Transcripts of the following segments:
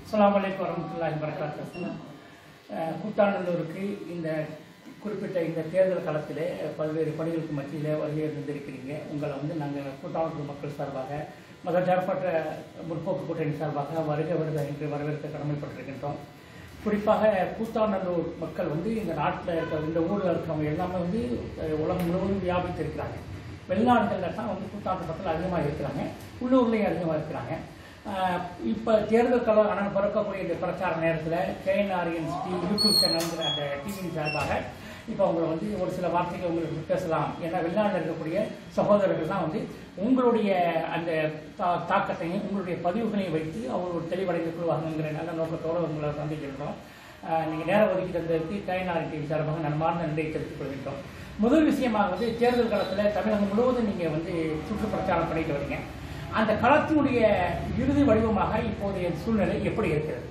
அஸ்ஸலாமு அலைக்கும் வரஹ்மத்துல்லாஹி வபரகாத்துஹு. கூத்தாநல்லூருக்கு இந்த குறிப்பிட்ட இந்த தேர்தல் காலத்திலே பல்வேறு பணிகளுக்கு மத்தியில் வருகை தந்திருக்கிறீங்க. உங்களை நாங்கள் கூத்தாநல்லூர் மக்கள் சார்பாக மதச்சார்பற்ற முற்போக்கு கூட்டணி சார்பாக வருக என்று வரவேற்க கடமைப்பட்டிருக்கின்றோம். குறிப்பாக கூத்தாநல்லூர் மக்கள் இந்த நாட்டில் இருக்கிற இந்த ஊரில் இருக்கிறவங்க எல்லாமே உலகம் முழுவதும் வியாபித்திருக்கிறாங்க. வெளிநாடுகளில் தான் கூத்தாநல்லூர் மக்கள் அதிகமாக இருக்கிறாங்க, உள்ளூர்லேயும் அதிகமாக இருக்கிறாங்க. இப்போ தேர்தல் காலம் பிறக்கக்கூடிய இந்த பிரச்சார நேரத்தில் KNRNCT யூடியூப் சேனல்ங்கிற அந்த டிவியின் சார்பாக இப்போ உங்களை ஒரு சில வார்த்தைகள் உங்களுக்கு பேசலாம். ஏன்னா வெளிநாட்டில் இருக்கக்கூடிய சகோதரர்கள் தான் உங்களுடைய அந்த தாக்கத்தையும் உங்களுடைய பதிவுகளையும் வைத்து அவங்க ஒரு தெளிவடைந்து கொள்வாங்கங்கிற நல்ல நோக்கத்தோடு உங்களை சந்திக்கின்றோம். நீங்கள் நேரம் ஒதுக்கி தந்ததற்கு KNRNCT சார்பாக நன்மார்ந்த நன்றியை தெரிவித்துக் கொள்கின்றோம். முதல் விஷயமாக தேர்தல் காலத்தில் தமிழகம் முழுவதும் நீங்கள் சுற்று பிரச்சாரம் பண்ணிட்டு வரீங்க. அந்த களத்தினுடைய இறுதி வடிவமாக இப்போதைய சூழ்நிலை எப்படி இருக்கிறது?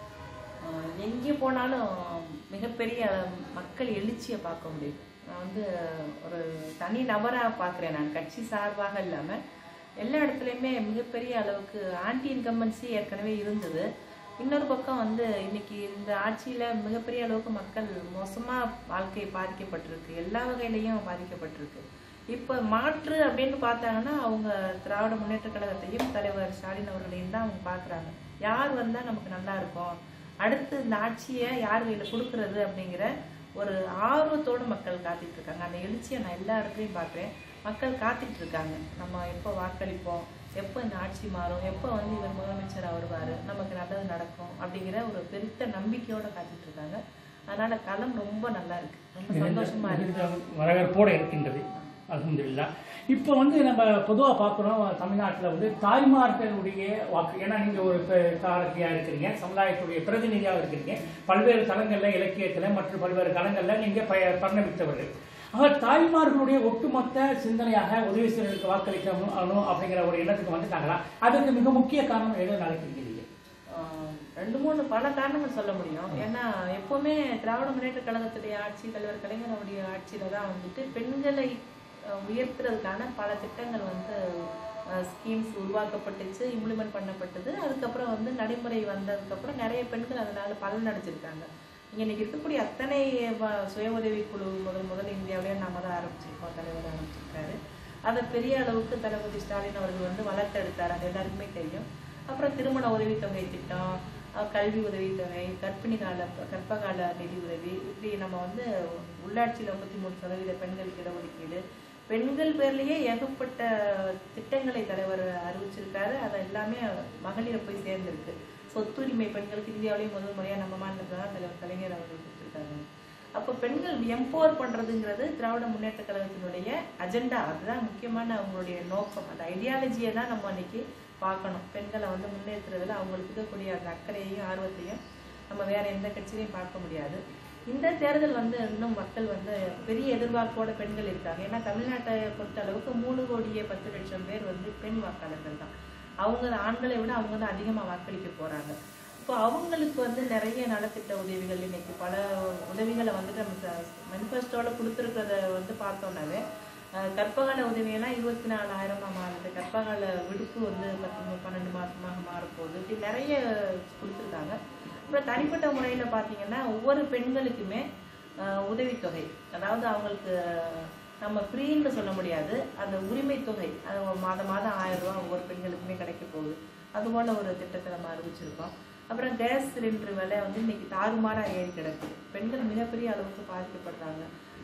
எங்கே போனாலும் மிகப்பெரிய மக்கள் எழுச்சியை பார்க்க முடியும். நான் ஒரு தனி நபராக பார்க்குறேன். நான் கட்சி சார்பாக இல்லாமல் எல்லா இடத்துலையுமே மிகப்பெரிய அளவுக்கு ஆன்டி இன்கம்பன்சி ஏற்கனவே இருந்தது. இன்னொரு பக்கம் இன்னைக்கு இந்த ஆட்சியில் மிகப்பெரிய அளவுக்கு மக்கள் மோசமாக வாழ்க்கை பாதிக்கப்பட்டிருக்கு, எல்லா வகையிலையும் பாதிக்கப்பட்டிருக்கு. இப்போ மாற்று அப்படின்னு பார்த்தாங்கன்னா அவங்க திராவிட முன்னேற்ற கழகத்தையும் தலைவர் ஸ்டாலின் அவர்களையும் தான் அவங்க பார்க்குறாங்க. யார் வந்தால் நமக்கு நல்லா இருக்கும், அடுத்து இந்த ஆட்சியை யார் கையில் கொடுக்கறது அப்படிங்கிற ஒரு ஆர்வத்தோடு மக்கள் காத்துட்டு இருக்காங்க. அந்த எழுச்சியை நான் எல்லா இடத்துலையும் பார்க்குறேன். மக்கள் காத்துட்டு இருக்காங்க. நம்ம எப்போ வாக்களிப்போம், எப்போ இந்த ஆட்சி மாறும், எப்போ இவர் முதலமைச்சராக வருவார், நமக்கு நல்லது நடக்கும் அப்படிங்கிற ஒரு பெருத்த நம்பிக்கையோடு காத்துட்டு இருக்காங்க. அதனால களம் ரொம்ப நல்லா இருக்கு, ரொம்ப சந்தோஷமா இருக்கு, வரவேற்போடு இருக்கின்றது. அல்ஹம்துலில்லாஹ். இப்போ நம்ம பொதுவாக பார்க்குறோம், தமிழ்நாட்டில் தாய்மார்களுடைய வாக்கு, ஏன்னா நீங்கள் ஒரு சாரதியாக இருக்கிறீங்க, சமுதாயத்துடைய பிரதிநிதியாக இருக்கிறீங்க, பல்வேறு தளங்களில் இலக்கியத்தில் மற்றும் பல்வேறு தளங்களில் நீங்கள் பரிணமித்தவர்கள். ஆக தாய்மார்களுடைய ஒட்டுமொத்த சிந்தனையாக உதவி செய்வதற்கு வாக்களிக்கணும் அப்படிங்கிற ஒரு எண்ணத்துக்கு வந்துட்டாங்களா? அதுக்கு மிக முக்கிய காரணம் எது நினைக்கிறீங்க? ரெண்டு மூணு பல காரணங்கள் சொல்ல முடியும். ஏன்னா எப்பவுமே திராவிட முன்னேற்ற கழகத்துடைய ஆட்சி, தலைவர் கலைஞருடைய ஆட்சியில தான் பெண்களை உயர்த்துறதுக்கான பல திட்டங்கள் ஸ்கீம்ஸ் உருவாக்கப்பட்டுச்சு, இம்ப்ளிமெண்ட் பண்ணப்பட்டது. அதுக்கப்புறம் நடைமுறை வந்ததுக்கப்புறம் நிறைய பெண்கள் அதனால பலன் அடைஞ்சிருக்காங்க. இன்னைக்கு இருக்கக்கூடிய அத்தனை சுய உதவி குழு முதல் இந்தியாவிலேயே நாம தான் ஆரம்பிச்சிருக்கோம், தலைவர் ஆரம்பிச்சிருக்காரு. அதை பெரிய அளவுக்கு தளபதி ஸ்டாலின் அவர்கள் வளர்த்தெடுத்தார், அது எல்லாருக்குமே தெரியும். அப்புறம் திருமண உதவித்தொகை திட்டம், கல்வி உதவித்தொகை, கர்ப்பகால நிதி உதவி, இப்படி நம்ம உள்ளாட்சியில் 53% பெண்களுக்கு இடஒதுக்கீடு, பெண்கள் பேர்லயே ஏகப்பட்ட திட்டங்களை தலைவர் அறிவிச்சிருக்காரு. அது எல்லாமே மகளிரை போய் சேர்ந்திருக்கு. சொத்துரிமை பெண்களுக்கு இந்தியாவிலேயே முதல் முறையாக நம்ம மாநிலத்தில் தான் தலைவர் கலைஞர் அவர்கள் கொடுத்துருக்காங்க. அப்போ பெண்கள் எம்பவர் பண்றதுங்கிறது திராவிட முன்னேற்ற கழகத்தினுடைய அஜெண்டா. அதுதான் முக்கியமான அவங்களுடைய நோக்கம். அந்த ஐடியாலஜியை தான் நம்ம அன்னைக்கு பார்க்கணும். பெண்களை முன்னேற்றுறதுல அவங்களுக்கு இருக்கக்கூடிய அந்த அக்கறையையும் ஆர்வத்தையும் நம்ம வேற எந்த கட்சியிலையும் பார்க்க முடியாது. இந்த தேர்தல் இன்னும் மக்கள் பெரிய எதிர்பார்ப்போட பெண்கள் இருக்காங்க. ஏன்னா தமிழ்நாட்டை பொறுத்த அளவுக்கு 3,10,00,000 பேர் பெண் வாக்காளர்கள் தான். அவங்க ஆண்களை விட அவங்க தான் அதிகமாக வாக்களிக்க போறாங்க. இப்போ அவங்களுக்கு நிறைய நலத்திட்ட உதவிகள், இன்னைக்கு பல உதவிகளை நம்ம மேனிஃபெஸ்டோல கொடுத்துருக்கிறத பார்த்தோம்னாவே கர்ப்பகால உதவியெல்லாம் 24,000 மாறுது. கர்ப்பகால விடுப்பு 12 மாசமாக மாறப்போகுது. இப்படி நிறைய கொடுத்துருக்காங்க. அப்புறம் தனிப்பட்ட முறையில் பார்த்தீங்கன்னா ஒவ்வொரு பெண்களுக்குமே உதவித்தொகை, அதாவது அவங்களுக்கு நம்ம ஃப்ரீன்னு சொல்ல முடியாது, அந்த உரிமை தொகை, அது மாதம் 1000 ரூபா ஒவ்வொரு பெண்களுக்குமே கிடைக்க போகுது. அதுபோல் ஒரு திட்டத்தை நம்ம அறிவிச்சிருக்கோம். அப்புறம் கேஸ் சிலிண்டர் விலை இன்னைக்கு தாறுமாறாக ஏறி கிடக்குது. பெண்கள் மிகப்பெரிய அளவுக்கு பாதிக்கப்படுறாங்க.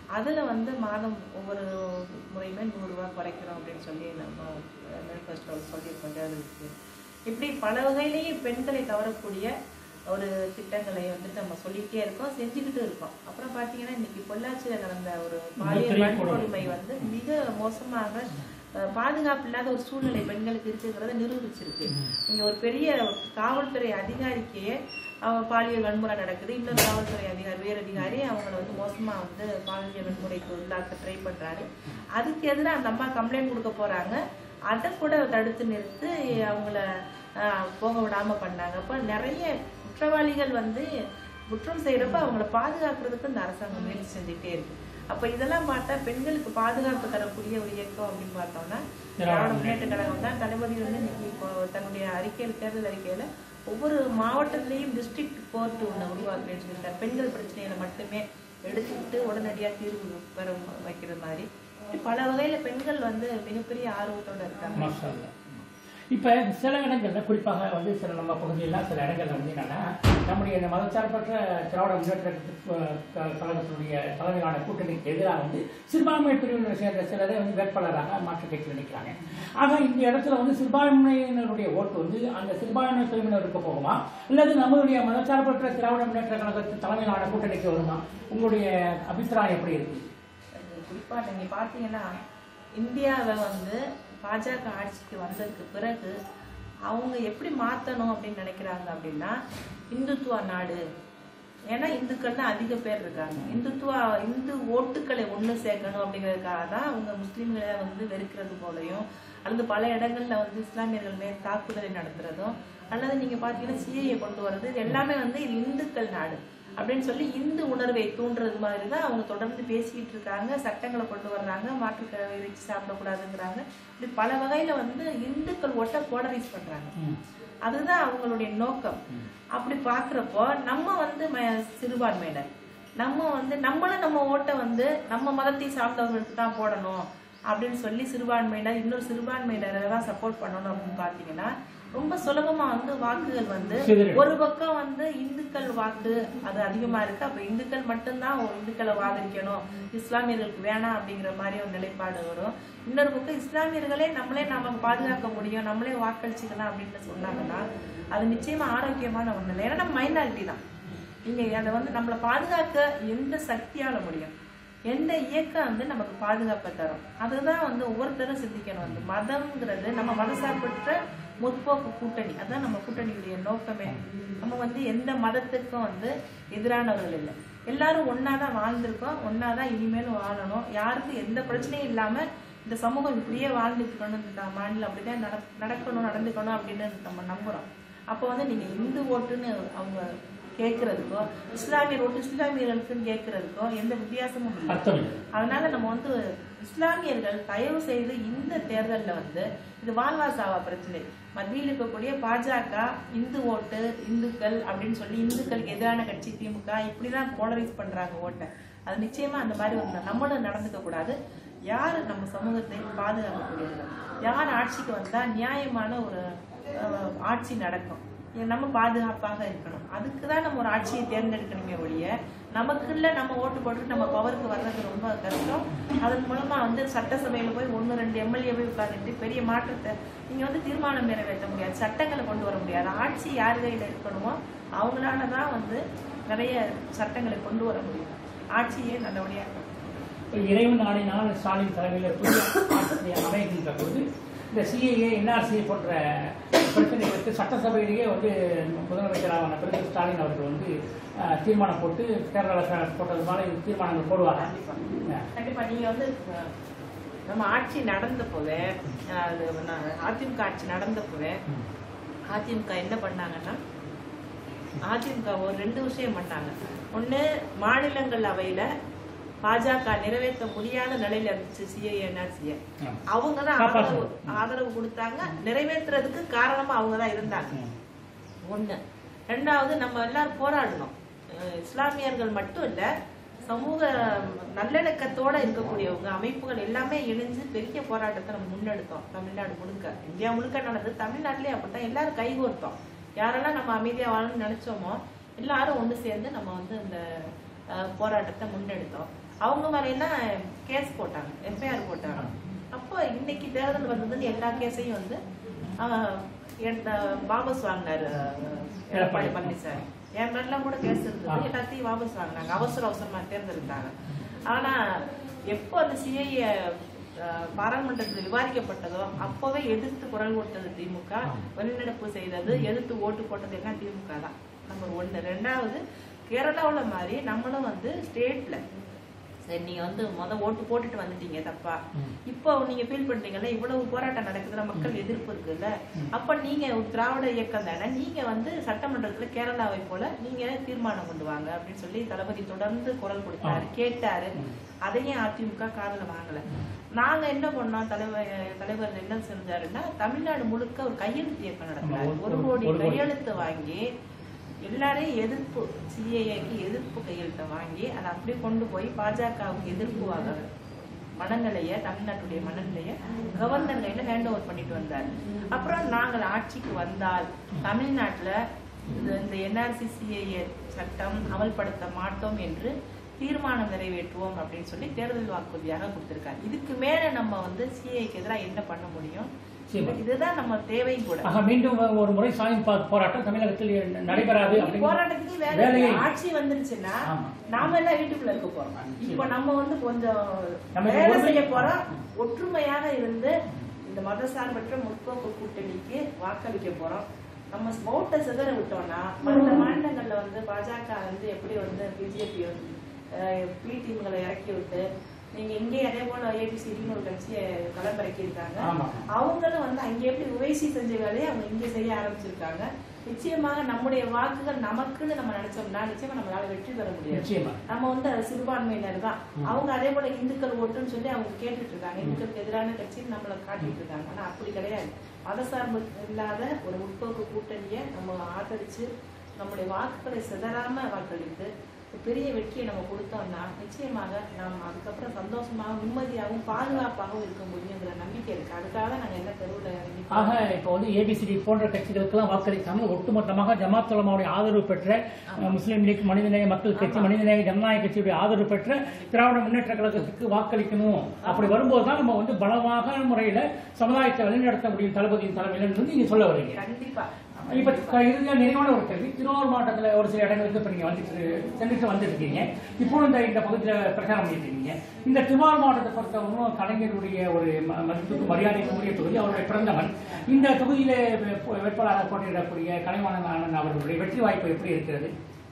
அதில் மாதம் ஒவ்வொரு முறையுமே 100 ரூபா குறைக்கிறோம் அப்படின்னு சொல்லி நம்ம மேனிஃபெஸ்டோவில் சொல்லியிருக்கோம் தேர்தலுக்கு. இப்படி பல வகையிலேயே பெண்களை கவரக்கூடிய ஒரு திட்டங்களை நம்ம சொல்லிக்கிட்டே இருக்கோம், செஞ்சுக்கிட்டு இருக்கோம். அப்புறம் பார்த்தீங்கன்னா இன்னைக்கு பொள்ளாச்சியில் நடந்த ஒரு பாலியல் வன்கொடுமை மிக மோசமாக பாதுகாப்பு இல்லாத ஒரு சூழ்நிலை பெண்களுக்கு இருக்குங்கிறத நிரூபிச்சிருக்கு. இங்கே ஒரு பெரிய காவல்துறை அதிகாரிக்கே பாலியல் வன்முறை நடக்குது. இன்னொரு காவல்துறை அதிகாரி, உயர் அதிகாரி அவங்கள மோசமாக பாலியல் வன்முறைக்கு உள்ளாக்க ட்ரை பண்ணுறாரு. அதுக்கு எதிராக அந்த அம்மா கம்ப்ளைண்ட் கொடுக்க போகிறாங்க. அதை கூட தடுத்து நிறுத்து அவங்கள போக விடாமல் பண்ணாங்க. அப்போ நிறைய குற்றவாளிகள் குற்றம் செய்யறப்ப அவங்கள பாதுகாக்கிறதுக்கு இந்த அரசாங்கம் முயற்சி செஞ்சுட்டே இருக்கு. அப்ப இதெல்லாம் பார்த்தா பெண்களுக்கு பாதுகாப்பு தரக்கூடிய ஒரு இயக்கம் அப்படின்னு பார்த்தோம்னா திராவிட முன்னேற்ற கழகம் தான். தளபதி இன்னைக்கு இப்போ தன்னுடைய அறிக்கையில், தேர்தல் அறிக்கையில ஒவ்வொரு மாவட்டத்திலையும் டிஸ்ட்ரிக்ட் கோர்ட் ஒன்று உருவாக்குறேன்னு சொல்லியிருக்காரு. பெண்கள் பிரச்சனைகளை மட்டுமே எடுத்துக்கிட்டு உடனடியாக தீர்வு பெற வைக்கிற மாதிரி பல வகையில பெண்கள் வந்து மிகப்பெரிய ஆர்வத்தோட இருக்காங்க. இப்போ சில இடங்கள்ல குறிப்பாக வந்து சில நம்ம பகுதியெல்லாம் சில இடங்கள்ல வந்து என்னன்னா நம்முடைய இந்த மதச்சார்பற்ற திராவிட முன்னேற்ற கழகத்தினுடைய தலைமையிலான கூட்டணிக்கு எதிராக வந்து சிறுபான்மை பிரிவினர் சேர்ந்த சிலரை வந்து வேட்பாளராக மாற்று கட்சியில் நிற்கிறாங்க. ஆக இந்த இடத்துல வந்து சிறுபான்மையினருடைய ஓட்டு வந்து அந்த சிறுபான்மை பிரிவினருக்கு போகுமா அல்லது நம்மளுடைய மதச்சார்பற்ற திராவிட முன்னேற்ற கழகத்தின் தலைமையிலான கூட்டணிக்கு வருமா? உங்களுடைய அபிப்பிராயம் எப்படி இருக்கு? குறிப்பா நீங்க பாத்தீங்கன்னா இந்தியாவை வந்து பாஜக ஆட்சிக்கு வந்ததுக்கு பிறகு அவங்க எப்படி மாற்றணும் அப்படின்னு நினைக்கிறாங்க அப்படின்னா இந்துத்துவ நாடு. ஏன்னா இந்துக்கள் தான் அதிக பேர் இருக்காங்க. இந்து ஓட்டுக்களை ஒன்று சேர்க்கணும் அப்படிங்கிறதுக்காக தான் அவங்க முஸ்லீம்களை வந்து வெறுக்கிறது போலையும் அல்லது பல இடங்கள்ல வந்து இஸ்லாமியர்கள் மேல் தாக்குதலை நடத்துறதும் அல்லது நீங்க பாத்தீங்கன்னா சிஏஏ கொண்டு வர்றது எல்லாமே வந்து இது இந்துக்கள் நாடு அப்படின்னு சொல்லி இந்து உணர்வை தூண்டுறது மாதிரி தான் அவங்க தொடர்ந்து பேசிக்கிட்டு இருக்காங்க. சட்டங்களை கொண்டு வர்றாங்க, மாற்றுக்கறவை வச்சு சாப்பிடக்கூடாதுங்கிறாங்க. இப்படி பல வகையில வந்து இந்துக்கள் ஓட்ட போலரைஸ் பண்றாங்க. அதுதான் அவங்களுடைய நோக்கம். அப்படி பாக்குறப்போ நம்ம வந்து சிறுபான்மையினர் நம்ம வந்து நம்மளும் நம்ம ஓட்டை வந்து நம்ம மதத்தை சார்ந்தவர்களுக்கு தான் போடணும் அப்படின்னு சொல்லி சிறுபான்மையினர் இன்னொரு சிறுபான்மையினரை தான் சப்போர்ட் பண்ணணும் அப்படின்னு பாத்தீங்கன்னா ரொம்ப சுலபமா வந்து வாக்குகள் வந்து ஒரு பக்கம் வந்து இந்துக்கள் வாக்கு அது அதிகமா இருக்கு. அப்ப இந்துக்கள் மட்டும்தான் இந்துக்களை ஆதரிக்கணும், இஸ்லாமியர்களுக்கு வேணாம் அப்படிங்கிற மாதிரி ஒரு நிலைப்பாடு வரும். இன்னொரு பக்கம் இஸ்லாமியர்களே நாம பாதுகாக்க முடியும், நம்மளே வாக்களிச்சுக்கலாம் அப்படின்னு சொன்னாங்கன்னா அது நிச்சயமா ஆரோக்கியமான ஒண்ணு இல்லை. ஏன்னா நம்ம மைனாரிட்டி தான். நீங்க அதை வந்து நம்மளை பாதுகாக்க எந்த சக்தியால முடியும், எந்த இயக்கம் வந்து நமக்கு பாதுகாப்பை தரும், அதுதான் வந்து ஒவ்வொருத்தரும் சிந்திக்கணும். வந்து மதம்ங்கிறது நம்ம மதசார்பற்ற முற்போக்கு கூட்டணி, அதான் நம்ம கூட்டணியுடைய நோக்கமே. நம்ம வந்து எந்த மதத்துக்கும் வந்து எதிரானவர்கள் இல்லை. எல்லாரும் ஒன்னாதான் வாழ்ந்திருக்கோம், ஒன்னாதான் இனிமேலும் வாழணும். யாருக்கும் எந்த பிரச்சனையும் இல்லாம இந்த சமூகம் இப்படியே வாழ்ந்துட்டு இருக்கணும், இந்த மாநிலம் அப்படிதான் நடக்கணும் நடந்துக்கணும் அப்படின்னு நம்ம நம்புறோம். அப்போ வந்து நீங்க இந்து ஓட்டுன்னு அவங்க கேட்கறதுக்கோ இஸ்லாமியர் ஓட்டு இஸ்லாமியர்களுக்குன்னு கேட்கறதுக்கோ எந்த வித்தியாசமும் இல்லை. அதனால நம்ம வந்து இஸ்லாமியர்கள் தயவு செய்து இந்த தேர்தலில் வந்து இது வாழ்வாசாவா பிரச்சனை, மத்தியில் இருக்கக்கூடிய பாஜக இந்து ஓட்டு இந்துக்கள் அப்படின்னு சொல்லி இந்துக்களுக்கு எதிரான கட்சி திமுக இப்படிதான் போலரைஸ் பண்றாங்க ஓட்டை. அது நிச்சயமா அந்த மாதிரி வந்து நம்மளும் நடந்துக்க கூடாது. யாரு நம்ம சமூகத்தை பாதுகாக்கக்கூடியது, யார் ஆட்சிக்கு வந்தா நியாயமான ஒரு ஆட்சி நடக்கும், நம்ம பாதுகாப்பாக இருக்கணும், அதுக்குதான் நம்ம ஒரு ஆட்சியை தேர்ந்தெடுக்கணுமே ஒழிய நமக்குள்ள நம்ம ஓட்டு போட்டு நம்ம பவருக்கு வர்றது ரொம்ப கஷ்டம். அதன் மூலமா வந்து சட்டசபையில போய் 1-2 எம்எல்ஏ போய் உட்கார்ந்துட்டு பெரிய மாற்றத்தை நீங்க வந்து தீர்மானம் நிறைவேற்ற முடியாது, சட்டங்களை கொண்டு வர முடியாது. ஆட்சி யார் கையில இருக்கணுமோ அவங்களாலதான் வந்து நிறைய சட்டங்களை கொண்டு வர முடியும், ஆட்சியே நல்லபடியா. இறைவன் நாடினால் ஸ்டாலின் தலைமையில் புதிய அமைகின்ற போது இந்த சிஏஏ என்ஆர்சிஏ போன்ற பிரச்சனைகளுக்கு சட்டசபையிலேயே வந்து முதலமைச்சரான பிறகு ஸ்டாலின் அவர்கள் வந்து தீர்மானம் போட்டு கேரளாவில் போட்டது மாதிரி தீர்மானங்கள் போடுவாங்க. கண்டிப்பா நீங்க வந்து நம்ம ஆட்சி நடந்த போதே அதிமுக ஆட்சி நடந்த போதே அதிமுக என்ன பண்ணாங்கன்னா அதிமுக ஒரு 2 விஷயம் பண்ணாங்க. ஒண்ணு, மாநிலங்களவையில பாஜக நிறைவேற்ற முடியாத நிலையில இருந்துச்சு சிஏஏ அவங்கதான் ஆதரவு கொடுத்தாங்க, நிறைவேற்றுறதுக்கு காரணமா அவங்கதான் இருந்தாங்க. ஒண்ணு. ரெண்டாவது, நம்ம எல்லாரும் போராடணும். இஸ்லாமியர்கள் மட்டும் இல்ல, சமூக நல்லிணக்கத்தோட இருக்கக்கூடியவங்க அமைப்புகள் எல்லாமே இணைஞ்சு பெரிய போராட்டத்தை நம்ம முன்னெடுத்தோம். தமிழ்நாடு முழுக்க, இந்தியா முழுக்க நடந்தது, தமிழ்நாட்டிலேயே அப்படித்தான். எல்லாரும் கைகோர்த்தோம். யாரெல்லாம் நம்ம அமைதியா வாழணும்னு நினைச்சோமோ எல்லாரும் ஒன்று சேர்ந்து நம்ம வந்து இந்த போராட்டத்தை முன்னெடுத்தோம். அவங்க மேலாம் கேஸ் போட்டாங்க, எஃப்ஐஆர் போட்டாங்க. அப்போ இன்னைக்கு தேர்தல் வந்ததுன்னு எல்லா கேஸையும் வந்து வாபஸ் வாங்கினாரு எடப்பாடி பழனிசாமி. என் மேலாம் கூட கேஸ் இருந்தது, எல்லாத்தையும் வாபஸ் வாங்கினாங்க, அவசரமா தேர்ந்தெடுத்தாங்க. ஆனா எப்போ அந்த சிஐஏ பாராளுமன்றத்தில் விவாதிக்கப்பட்டதோ அப்பவே எதிர்த்து குரல் கொடுத்தது திமுக, வெளிநடப்பு செய்தது, எதிர்த்து ஓட்டு போட்டது எல்லாம் திமுக தான். நம்பர் 1. 2வது, கேரளாவில் மாதிரி நம்மளும் வந்து ஸ்டேட்ல சரி, நீங்க வந்து ஓட்டு போட்டுட்டு வந்துட்டீங்க தப்பா, இப்போ நீங்க ஃபீல் பண்றீங்கல்ல இவ்வளவு போராட்டம் நடக்குதுல, மக்கள் எதிர்ப்பு இருக்குல்ல, அப்ப நீங்க ஒரு திராவிட இயக்கம் தானே, நீங்க வந்து சட்டமன்றத்துல கேரளாவை போல நீங்க தீர்மானம் கொண்டு வாங்க அப்படின்னு சொல்லி தளபதி தொடர்ந்து குரல் கொடுத்தாரு, கேட்டாரு. அதையும் அதிமுக காதுல வாங்கல. நாங்க என்ன பண்ணோம், தலைவர் என்ன செஞ்சாருன்னா தமிழ்நாடு முழுக்க ஒரு கையெழுத்து இயக்கம் நடத்தினாரு. 1 கோடி கையெழுத்து வாங்கி எல்லாரையும் எதிர்ப்பு, சிஏஏக்கு எதிர்ப்பு கையெழுத்தை வாங்கி அதை அப்படியே கொண்டு போய் பாஜகவுக்கு எதிர்ப்பு மனநிலைய, தமிழ்நாட்டுடைய மனநிலைய கவர்னர் கையில ஹேண்ட் ஓவர் பண்ணிட்டு வந்தார். அப்புறம் நாங்கள் ஆட்சிக்கு வந்தால் தமிழ்நாட்டுல இந்த NRC CAA சட்டம் அமல்படுத்த மாட்டோம் என்று தீர்மானம் நிறைவேற்றுவோம் அப்படின்னு சொல்லி தேர்தல் வாக்குறுதியாக கொடுத்திருக்காரு. இதுக்கு மேல நம்ம வந்து சிஏக்கு எதிராக என்ன பண்ண முடியும்? இதுதான் நம்ம தேவை கூட. மீண்டும் ஒரு முறை சாயம் போராட்டம் தமிழகத்தில் நடைபெறாது. போராட்டத்துக்கு வேலை ஆட்சி வந்துருச்சுன்னா நாம எல்லாம் வீட்டுக்குள்ள இருக்க போறோம். இப்ப நம்ம வந்து கொஞ்சம் வேலை செய்ய போறோம். ஒற்றுமையாக இருந்து இந்த மதசார்பற்ற முற்போக்கு கூட்டணிக்கு வாக்களிக்க போறோம். நம்ம ஓட்டை சிதற விட்டோம்னா மற்ற மாநிலங்கள்ல வந்து பாஜக வந்து எப்படி வந்து பிஜேபி வந்து பி டீம்களை இறக்கி விட்டு, நீங்க இங்கே அதே போல ஏபிசிடின்னு ஒரு கட்சியை களமிறக்கி இருக்காங்க. அவங்களும் வந்து அங்கே எப்படி உவைசி செஞ்ச வேலையை அவங்க இங்கே செய்ய ஆரம்பிச்சிருக்காங்க. நிச்சயமாக நம்முடைய வாக்குகள் நமக்குன்னு நம்ம நினைச்சோம்னா நிச்சயமா நம்மளால வெற்றி பெற முடியாது. நம்ம வந்து சிறுபான்மையினர் தான். அவங்க அதே போல இந்துக்கள் ஓட்டுன்னு சொல்லி அவங்க கேட்டுட்டு இருக்காங்க. இந்துக்களுக்கு எதிரான கட்சின்னு நம்மளை காட்டிட்டு இருக்காங்க. ஆனா அப்படி கிடையாது. மதசார்பு இல்லாத ஒரு முற்போக்கு கூட்டணியை நம்ம ஆதரிச்சு நம்முடைய வாக்குகளை சிதறாம வாக்களித்து பெரிய வெற்றியை நம்ம கொடுத்தோம்னா நிச்சயமாக நாம் அதுக்கப்புறம் சந்தோஷமாகவும் நிம்மதியாகவும் பாதுகாப்பாகவும் இருக்க முடியுங்கிற நம்பிக்கை இருக்கு. அதுக்காக நாங்க என்ன தெருவில் ஆக இப்போ வந்து ஏபிசிடி போன்ற கட்சிகளுக்கெல்லாம் வாக்களிக்காமல் ஒட்டுமொத்தமாக ஜமாத் உலமாவுடைய ஆதரவு பெற்ற முஸ்லீம் லீக், மனிதநேய மக்கள் கட்சி, மனிதநேய ஜனநாயக கட்சியுடைய ஆதரவு பெற்ற திராவிட முன்னேற்ற கழகத்துக்கு வாக்களிக்கணும். அப்படி வரும்போது தான் நம்ம வந்து பலமாக முறையில சமுதாயத்தை வழிநடத்த முடியும் தளபதியின் தலைமையில இருந்து நீங்க சொல்ல வரீங்க. கண்டிப்பா. இப்ப இறுதியா நிறைவான ஒரு கேள்வி, திருவாரூர் மாவட்டத்துல ஒரு சில இடங்களுக்கு இப்ப நீங்க வந்துட்டு இருக்கீங்க. இப்போ இந்த பகுதியில பிரச்சாரம் பண்ணிட்டு இருக்கீங்க. இந்த திருவாரூர் மாவட்டத்தை பொறுத்தவரைக்கும் கலைஞருடைய ஒரு மதிப்புக்கு மரியாதைக்குரிய தொகுதி, அவருடைய பிறந்தவன். இந்த தொகுதியில வேட்பாளராக போட்டியிடக்கூடிய கலைவாணன் அவர்களுடைய வெற்றி வாய்ப்பு எப்படி இருக்கிறது?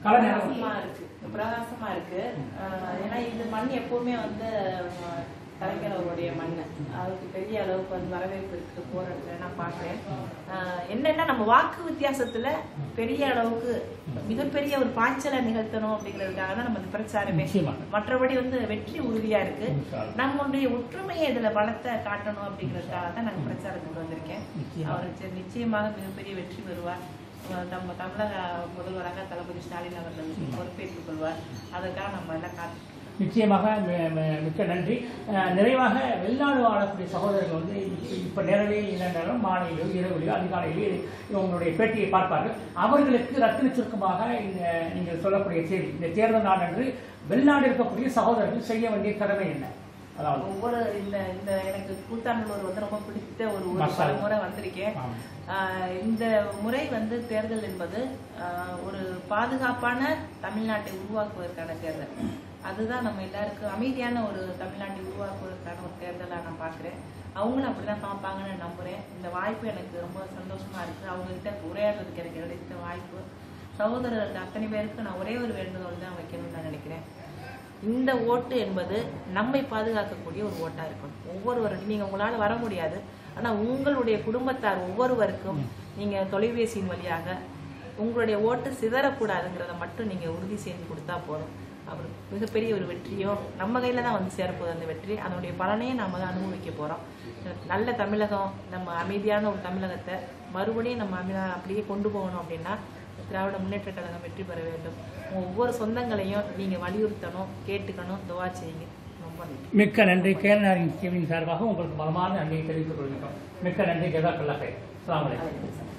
பிரகாசமா இருக்கு. ஏன்னா இந்த மண் எப்பவுமே வந்து கலைஞர் அவருடைய மண். அதுக்கு பெரிய அளவுக்கு வந்து வரவேற்பு இருக்கு போராட்டத்துல நான் பாக்குறேன். என்னன்னா நம்ம வாக்கு வித்தியாசத்துல பெரிய அளவுக்கு மிகப்பெரிய ஒரு பாய்ச்சலை நிகழ்த்தணும் அப்படிங்கிறதுக்காக தான் நம்ம இந்த பிரச்சாரமே. மற்றபடி வந்து வெற்றி உறுதியா இருக்கு. நம்மளுடைய ஒற்றுமையை இதுல பலத்தை காட்டணும் அப்படிங்கிறதுக்காக தான் நாங்க பிரச்சாரத்துக்கு வந்திருக்கேன். அவர் நிச்சயமாக மிகப்பெரிய வெற்றி பெறுவார். நம்ம தமிழக முதல்வராக தளபதி ஸ்டாலின் அவர்கள் பொறுப்பேற்றுக் கொள்வார். அதற்காக நம்ம எல்லாம் காத்து நிச்சயமாக மிக்க நன்றி. நிறைவாக வெளிநாடு வாழக்கூடிய சகோதரர்கள் வந்து இப்போ நேரடியில் இல்லைனாலும் மாலையிலோ இரவிலோ அதிகாலையிலோ உங்களுடைய பேட்டியை பார்ப்பார்கள். அவர்களுக்கு ரத்தின சுருக்கமாக நீங்கள் சொல்லக்கூடிய செய்தி, இந்த தேர்தல் நாளன்று வெளிநாடு இருக்கக்கூடிய சகோதரர்கள் செய்ய வேண்டிய கடமை என்ன? அதாவது ஒவ்வொரு இந்த எனக்கு கூத்தாண்டலூர் வந்து ரொம்ப பிடித்த ஒரு முறை வந்திருக்கேன். இந்த முறை வந்து தேர்தல் என்பது ஒரு பாதுகாப்பான தமிழ்நாட்டை உருவாக்குவதற்கான தேர்தல். அதுதான் நம்ம எல்லாருக்கும் அமைதியான ஒரு தமிழ்நாட்டை உருவாக்குவதற்கான ஒரு தேர்தலாக நான் பார்க்குறேன். அவங்களும் அப்படிதான் பார்ப்பாங்கன்னு நம்புறேன். இந்த வாய்ப்பு எனக்கு ரொம்ப சந்தோஷமா இருக்கு. அவங்ககிட்ட உரையாடுறதுக்கு எனக்கு கிடைத்த வாய்ப்பு. சகோதரர்களுக்கு அத்தனை பேருக்கு நான் ஒரே ஒரு வேண்டுகோள் தான் வைக்கணும்னு நான் நினைக்கிறேன். இந்த ஓட்டு என்பது நம்மை பாதுகாக்கக்கூடிய ஒரு ஓட்டா இருக்கணும். ஒவ்வொருவருக்கும் நீங்க உங்களால வர முடியாது, ஆனா உங்களுடைய குடும்பத்தார் ஒவ்வொருவருக்கும் நீங்க தொலைபேசியின் வழியாக உங்களுடைய ஓட்டு சிதறக்கூடாதுங்கிறத மட்டும் நீங்க உறுதி செய்து கொடுத்தா போதும். அவர் மிகப்பெரிய ஒரு வெற்றியும் நம்ம கையில தான் வந்து சேரப்போகுது. அந்த வெற்றி அதனுடைய பலனையும் நாம தான் அனுபவிக்க போறோம். நல்ல தமிழகம், நம்ம அமைதியான ஒரு தமிழகத்தை மறுபடியும் நம்ம அப்படியே கொண்டு போகணும் அப்படின்னா திராவிட முன்னேற்ற கழகம் வெற்றி பெற வேண்டும். ஒவ்வொரு சொந்தங்களையும் நீங்க வலியுறுத்தணும், கேட்டுக்கணும், துவா செய்யுங்க. ரொம்ப நன்றி. மிக்க நன்றி. கேரளாவின் சார்பாக உங்களுக்கு பலமான நன்றியை தெரிவித்துக் கொள்கிறோம். மிக்க நன்றி. ஜஸாக்கல்லாஹ். அஸ்ஸலாமு அலைக்கும்.